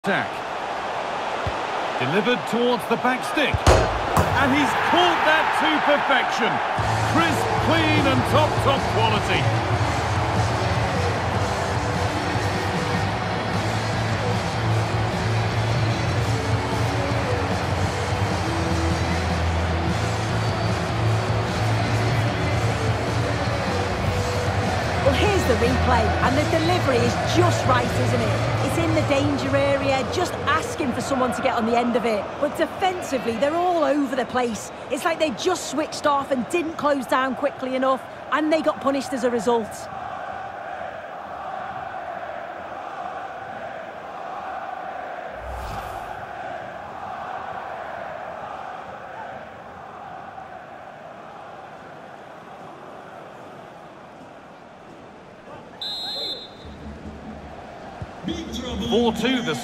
Attack. Delivered towards the back stick. And he's caught that to perfection. Crisp, clean and top quality. Well, here's the replay, and the delivery is just right, isn't it? It's in the danger area, just asking for someone to get on the end of it. But defensively, they're all over the place. It's like they just switched off and didn't close down quickly enough, and they got punished as a result. Ball 4-2 the